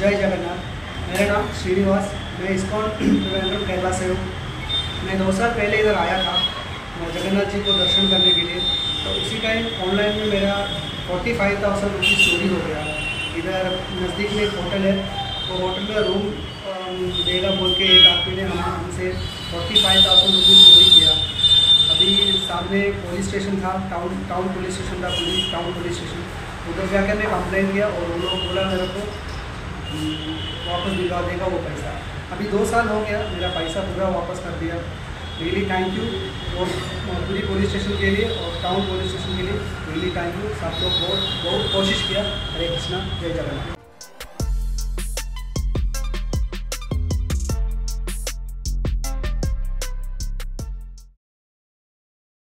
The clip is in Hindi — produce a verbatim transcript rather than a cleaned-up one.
जय जगन्नाथ। मेरा नाम श्रीनिवास, मैं इस्कॉन त्रिवेंद्रम केरला से हूँ। मैं दो साल पहले इधर आया था जगन्नाथ जी को दर्शन करने के लिए। तो उसी टाइम ऑनलाइन में मेरा फोर्टी फाइव थाउजेंड रुपीज़ चोरी हो गया। इधर नज़दीक में एक होटल है, तो होटल में रूम देगा बोल के एक आदमी ने हम हमसे फोर्टी फाइव थाउजेंड रुपीज़ चोरी किया। अभी सामने पुलिस स्टेशन था, टाउन टाउन पुलिस स्टेशन था, पुलिस टाउन पुलिस स्टेशन। उधर जाकर मैं कंप्लेंट किया और उन लोग बोला मेरे को वापस दिलवा देगा वो पैसा। अभी दो साल हो गया, मेरा पैसा पूरा वापस कर दिया। रियली थैंक यू और पूरी पुलिस स्टेशन के लिए और टाउन पुलिस स्टेशन के लिए रियली थैंक यू। सब लोग बहुत बहुत कोशिश किया। हरे कृष्णा, जय जगन्नाथ।